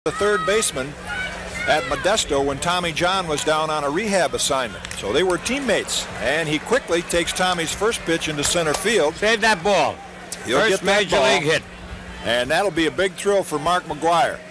the third baseman at Modesto when Tommy John was down on a rehab assignment. So they were teammates, and he quickly takes Tommy's first pitch into center field. Save that ball. He'll First get that major ball, league hit. and that'll be a big thrill for Mark McGwire.